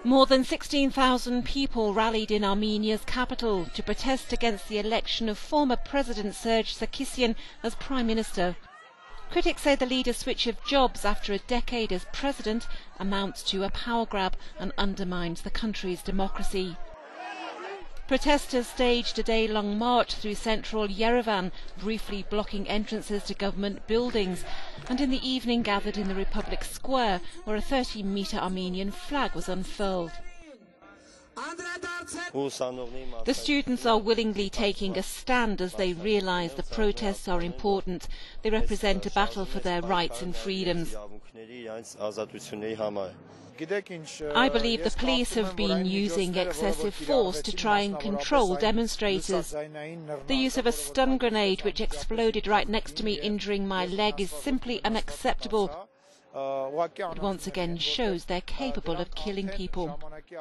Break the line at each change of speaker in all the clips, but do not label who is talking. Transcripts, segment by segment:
More than 16,000 people rallied in Armenia's capital to protest against the election of former President Serge Sargsyan as Prime Minister. Critics say the leader's switch of jobs after a decade as president amounts to a power grab and undermines the country's democracy. Protesters staged a day-long march through central Yerevan, briefly blocking entrances to government buildings, and in the evening gathered in the Republic Square, where a 30-metre Armenian flag was unfurled. The students are willingly taking a stand as they realise the protests are important. They represent a battle for their rights and freedoms. I believe the police have been using excessive force to try and control demonstrators. The use of a stun grenade which exploded right next to me, injuring my leg, is simply unacceptable. It once again shows they're capable of killing people.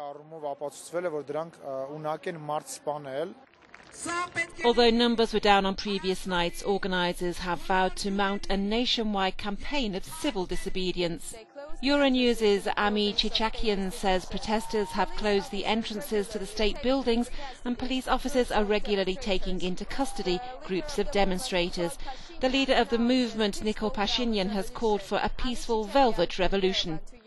Although numbers were down on previous nights, organisers have vowed to mount a nationwide campaign of civil disobedience. Euronews' Ami Chichakian says protesters have closed the entrances to the state buildings and police officers are regularly taking into custody groups of demonstrators. The leader of the movement, Nikol Pashinyan, has called for a peaceful velvet revolution.